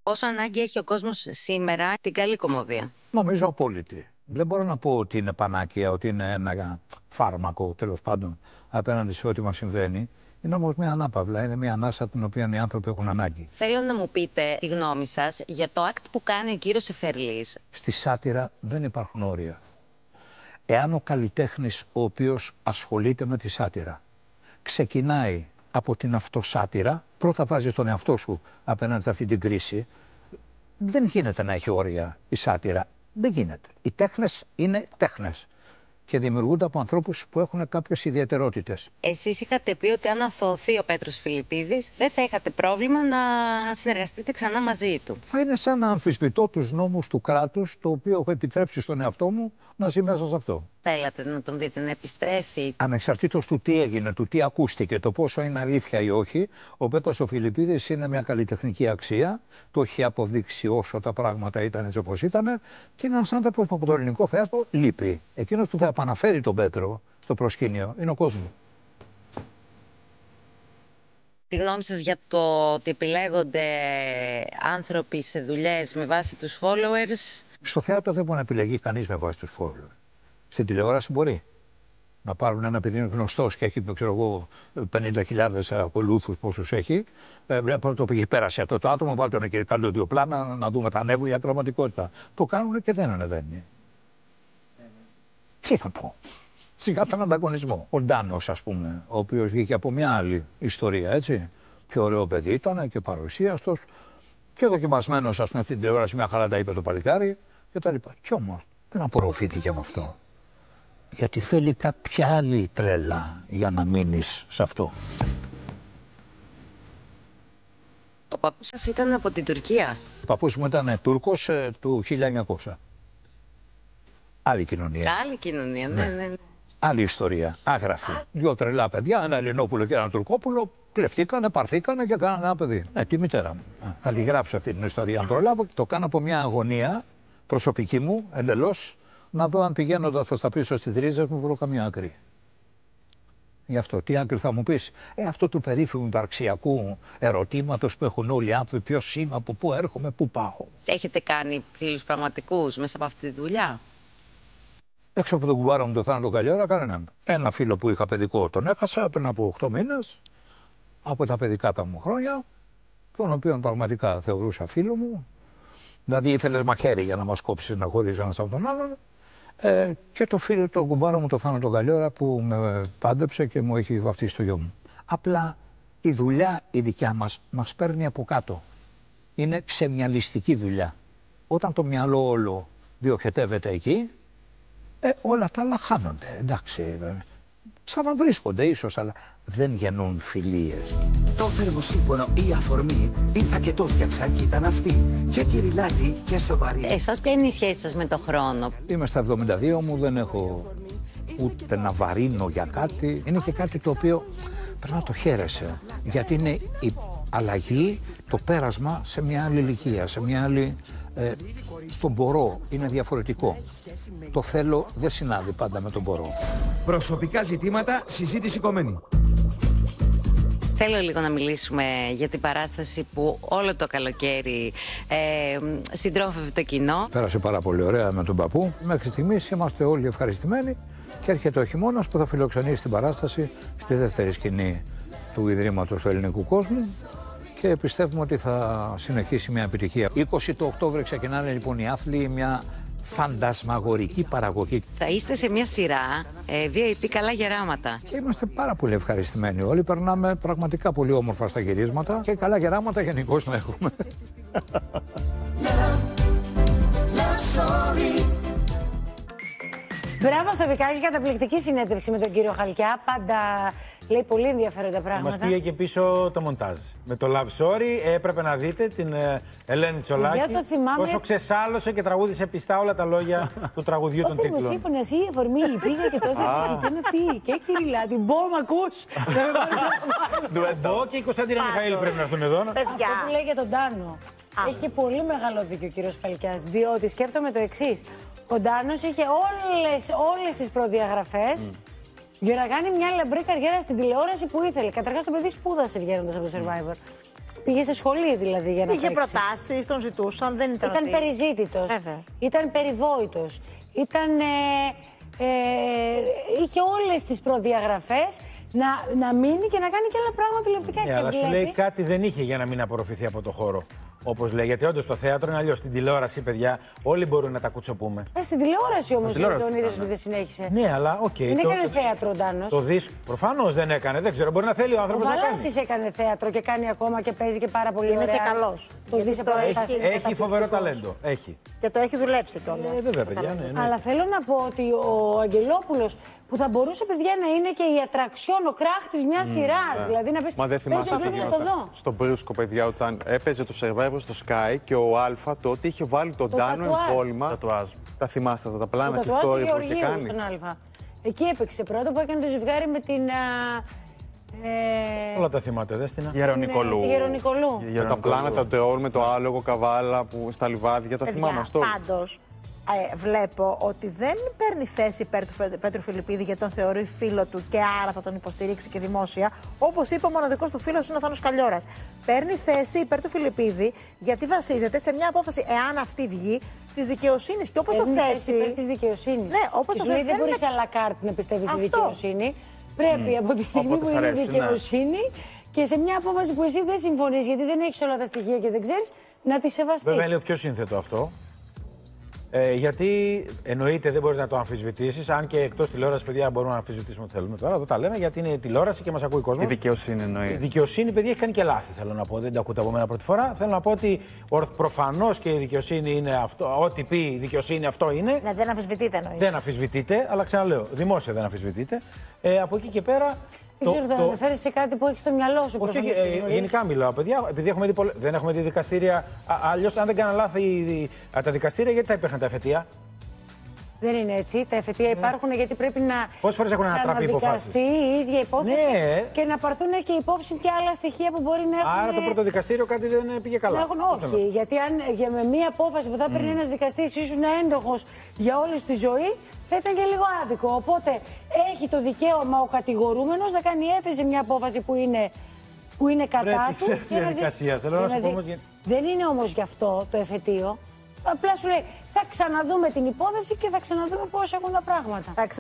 Πόσο ανάγκη έχει ο κόσμος σήμερα την καλή κομμωδία? Νομίζω απόλυτη. Δεν μπορώ να πω ότι είναι πανάκια, ότι είναι ένα φάρμακο τέλος πάντων απέναντι σε ό,τι μας συμβαίνει. Είναι όμως μια ανάπαυλα, είναι μια ανάσα την οποία οι άνθρωποι έχουν ανάγκη. Θέλω να μου πείτε τη γνώμη σας για το act που κάνει ο κύριος Σεφερλής. Στη σάτυρα δεν υπάρχουν όρια. Εάν ο καλλιτέχνης ο οποίος ασχολείται με τη σάτυρα ξεκινάει από την αυτοσάτυρα, πρώτα βάζει τον εαυτό σου απέναντι σε αυτή την κρίση, δεν γίνεται να έχει όρια η σάτυρα. Δεν γίνεται. Οι τέχνες είναι τέχνες και δημιουργούνται από ανθρώπους που έχουν κάποιες ιδιαιτερότητες. Εσείς είχατε πει ότι αν αθωωωθεί ο Πέτρος Φιλιππίδης, δεν θα είχατε πρόβλημα να συνεργαστείτε ξανά μαζί του. Θα είναι σαν να αμφισβητώ τους νόμους του κράτους, το οποίο έχω επιτρέψει στον εαυτό μου να ζει μέσα σε αυτό. Θέλατε να τον δείτε να επιστρέφει? Ανεξαρτήτως του τι έγινε, του τι ακούστηκε, το πόσο είναι αλήθεια ή όχι, ο Πέτρος ο Φιλιππίδης είναι μια καλλιτεχνική αξία. Το έχει αποδείξει όσο τα πράγματα ήταν έτσι όπως ήταν και είναι ένας άνθρωπος που από το ελληνικό θέατρο λείπει. Εκείνος που θα επαναφέρει τον Πέτρο στο προσκήνιο είναι ο κόσμος. Τη γνώμη σας για το ότι επιλέγονται άνθρωποι σε δουλειές με βάση τους followers? Στο θέατρο δεν μπορεί να επιλεγεί κανείς με βάση τους followers. Στην τηλεόραση μπορεί. Να πάρουν ένα παιδί γνωστός και έχει, ξέρω εγώ, 50.000 ακολούθους, πόσους έχει. Βλέπω το πήγε, πέρασε αυτό το άτομο, βάλτε τον και κάντε δύο πλάνα να δούμε τα ανέβουν για πραγματικότητα. Το κάνουν και δεν ανεβαίνει. Τι θα πω. Σιγά τον ανταγωνισμό. Ο Ντάνος, ας πούμε, ο οποίος βγήκε από μια άλλη ιστορία, έτσι. Πιο ωραίο παιδί ήταν και παρουσίαστος και δοκιμασμένος, ας πούμε, στην τηλεόραση, μια χαρά τα είπε το παλικάρι κτλ. Κι όμως δεν απορροφήθηκε με αυτό. Γιατί θέλει κάποια άλλη τρέλα για να μείνεις σε αυτό. Ο παππούς σας ήταν από την Τουρκία? Ο παππούς μου ήταν Τούρκος του 1900. Άλλη κοινωνία. Άλλη κοινωνία, ναι. Άλλη ιστορία, άγραφη. Δυο τρελά παιδιά, ένα Ελληνόπουλο και ένα Τουρκόπουλο, κλεφτήκανε, πάρθήκανε και κάνανε ένα παιδί. Τη μητέρα μου. Θα τη γράψω αυτή την ιστορία αν προλάβω. Το κάνω από μια αγωνία προσωπική μου, εντελώς, να δω αν πηγαίνοντας προς τα πίσω στις ρίζες μου βρω καμία άκρη. Γι' αυτό, τι άκρη θα μου πεις? Αυτό του περίφημου υπαρξιακού ερωτήματος που έχουν όλοι οι άνθρωποι, ποιος είμαι, από πού έρχομαι, πού πάω. Έχετε κάνει φίλους πραγματικούς μέσα από αυτή τη δουλειά? Έξω από τον κουμπάρο μου το Θάνατο Καλιέρα, κανέναν. Ένα φίλο που είχα παιδικό τον έχασα πριν από 8 μήνες, από τα παιδικά τα μου χρόνια, τον οποίο πραγματικά θεωρούσα φίλο μου. Δηλαδή ήθελες μαχαίρι για να μας κόψεις να χωρίς ένας από τον άλλον. Και το φίλο, τον κουμπάρο μου το Θάνατο Καλιέρα που με πάντεψε και μου έχει βαφτίσει το γιο μου. Απλά η δουλειά η δικιά μας παίρνει από κάτω. Είναι ξεμυαλιστική δουλειά. Όταν το μυαλό όλο διοχετεύεται εκεί, όλα τα άλλα χάνονται, εντάξει. Ξαναβρίσκονται ίσως, αλλά δεν γεννούν φιλίες. Το θερμοσύμφωνο ή αφορμή ήρθα και το φτιάξα και ήταν αυτή. Και κυριλάτη και σοβαρή. Εσάς ποια είναι η σχέση σας με το χρόνο? Είμαι στα 72 μου, δεν έχω ούτε να βαρύνω για κάτι. Είναι και κάτι το οποίο πρέπει να το χαίρεσαι. Γιατί είναι η αλλαγή, το πέρασμα σε μια άλλη ηλικία, σε μια άλλη... το μπορώ, είναι διαφορετικό. Το θέλω δεν συνάδει πάντα με τον μπορώ. Προσωπικά ζητήματα, συζήτηση κομμένη. Θέλω λίγο να μιλήσουμε για την παράσταση που όλο το καλοκαίρι συντρόφευε το κοινό. Πέρασε πάρα πολύ ωραία με τον παππού. Μέχρι στιγμής είμαστε όλοι ευχαριστημένοι και έρχεται ο χειμώνας που θα φιλοξενήσει την παράσταση στη δεύτερη σκηνή του Ιδρύματος του Ελληνικού Κόσμου και πιστεύουμε ότι θα συνεχίσει μια επιτυχία. 20 του Οκτώβρη ξεκινάνε λοιπόν οι Άθλοι, μια φαντασμαγορική παραγωγή. Θα είστε σε μια σειρά VIP Καλά Γεράματα. Και είμαστε πάρα πολύ ευχαριστημένοι όλοι. Περνάμε πραγματικά πολύ όμορφα στα γυρίσματα και καλά γεράματα γενικώς να έχουμε. Μπράβο στο Βικάκη, καταπληκτική συνέντευξη με τον κύριο Χαλκιά. Πάντα λέει πολύ ενδιαφέροντα πράγματα. Μας πήγε και πίσω το μοντάζ. Με το Love Story έπρεπε να δείτε την Ελένη Τσολάκη. Το θυμάμαι... Πόσο ξεσάλωσε και τραγούδισε πιστά όλα τα λόγια του τραγουδιού των τίτλων. Ο Θερμοσύμφωνας ή η αφορμή πήγα και τόσα και είναι αυτή. Και Κυριλάτη, μπω μ' ακούς. Ντουεντό και η Κωνσταντίνα Μιχαήλ πρέπει να έρθουν εδώ. Αυτό που λέει για τον Τάνο. Έχει πολύ μεγάλο δίκιο ο κύριος Χαλκιάς, διότι σκέφτομαι το εξής. Ο Ντάνος είχε όλες τις προδιαγραφές για να κάνει μια λαμπρή καριέρα στην τηλεόραση που ήθελε. Καταρχάς το παιδί σπούδασε βγαίνοντας από το Survivor. Πήγε σε σχολή δηλαδή για να Είχε παίξει. προτάσεις, τον ζητούσαν, δεν ήταν. Ήταν περιζήτητος, ήταν περιβόητος, είχε όλες τις προδιαγραφές να μείνει και να κάνει και άλλα πράγματα τηλεοπτικά. Ναι, αλλά σου λέει κάτι δεν είχε για να μην απορροφηθεί από το χώρο. Όπως λέει, γιατί όντως το θέατρο είναι αλλιώς. Στην τηλεόραση, παιδιά, όλοι μπορούν να τα κουτσοπούμε. Στην τηλεόραση όμως τον είδες ότι δεν συνέχισε. Ναι, αλλά οκ. Δεν έκανε θέατρο ο Ντάνος. Το δίσκο προφανώς δεν έκανε. Δεν ξέρω, μπορεί να θέλει ο άνθρωπος να κάνει. Ο Βαλάσης έκανε θέατρο και κάνει ακόμα και παίζει και πάρα πολύ ωραία. Είναι και καλός. Έχει φοβερό ταλέντο. Έχει. Και το έχει δουλέψει κιόλας. Βέβαια, παιδιά. Ναι. Αλλά θέλω να πω ότι ο Αγγελόπουλος που θα μπορούσε, παιδιά, να είναι και η ατραξιόν, ο κράχτης μιας σειράς. Δηλαδή να πεις, Μα δεν θυμάσαι τι γινόταν στον Προύσκο, παιδιά, όταν έπαιζε το Survivor στο Sky και ο Αλφα τότε είχε βάλει τον Ντάνο εμβόλυμα. Τα θυμάστε αυτά τα πλάνα και θόρυβο που είχε κάνει. Στον Αλφα. Εκεί έπαιξε πρώτο που έκανε το ζευγάρι με την. Όλα τα θυμάται, Δέστηνα. Γερονικολού. Με τα πλάνα, τα ντρόουν, με το άλογο, καβάλα που στα λιβάδια, τα θυμάμαστε όλοι. Πάντως, βλέπω ότι δεν παίρνει θέση υπέρ του Πέτρου Φιλιππίδη γιατί τον θεωρεί φίλο του και άρα θα τον υποστηρίξει και δημόσια. Όπως είπε, ο μοναδικός του φίλος είναι ο Θάνος Καλλιώρας. Παίρνει θέση υπέρ του Φιλιππίδη γιατί βασίζεται σε μια απόφαση, εάν αυτή βγει, της δικαιοσύνης. Και όπως το θέτει. Υπέρ της δικαιοσύνης. Ναι, όπως το θέτει. Δεν μπορείς à la carte να πιστεύεις στη δικαιοσύνη. Πρέπει από τη στιγμή που είναι δικαιοσύνη και σε μια απόφαση που εσύ δεν συμφωνείς, γιατί δεν έχεις όλα τα στοιχεία και δεν ξέρεις, να τη σεβαστείς. Βέβαια, είναι πιο σύνθετο αυτό. Γιατί εννοείται δεν μπορείς να το αμφισβητήσεις, αν και εκτός τηλεόρασης, παιδιά, μπορούμε να αμφισβητήσουμε ό,τι θέλουμε τώρα. Εδώ τα λέμε γιατί είναι τηλεόραση και μας ακούει ο κόσμος. Η δικαιοσύνη εννοεί. Η δικαιοσύνη, παιδιά, έχει κάνει και λάθη, θέλω να πω. Δεν τα ακούτε από μένα πρώτη φορά. Θέλω να πω ότι προφανώς και η δικαιοσύνη είναι αυτό. Ό,τι πει η δικαιοσύνη, αυτό είναι. Ναι, δεν αμφισβητείται εννοεί. Δεν αμφισβητείται, αλλά ξαναλέω, δημόσια δεν αμφισβητείται. Από εκεί και πέρα. Δεν ξέρω, θα αναφέρεις σε κάτι που έχεις στο μυαλό σου. Όχι, γενικά μιλάω, παιδιά. Επειδή έχουμε δει δεν έχουμε δει δικαστήρια. Αλλιώς, αν δεν κάνα λάθη τα δικαστήρια, γιατί θα υπήρχαν τα εφετεία. Δεν είναι έτσι. Τα εφετεία υπάρχουν γιατί πρέπει να ξαναδικαστεί η ίδια υπόθεση και να πάρθουν και υπόψη και άλλα στοιχεία που μπορεί να έχουν. Άρα το πρώτο δικαστήριο κάτι δεν πήγε καλά. Όχι, γιατί αν με μία απόφαση που θα παίρνει ένας δικαστής ήσουν έντοχος για όλη τη ζωή, θα ήταν και λίγο άδικο. Οπότε έχει το δικαίωμα ο κατηγορούμενος να κάνει έφεση μια απόφαση που είναι κατά του. Διαδικασία. Θέλω να σου πω όμως. Δεν είναι όμως γι' αυτό το εφετείο. Απλά σου λέει θα ξαναδούμε την υπόθεση και θα ξαναδούμε πώς έχουν τα πράγματα.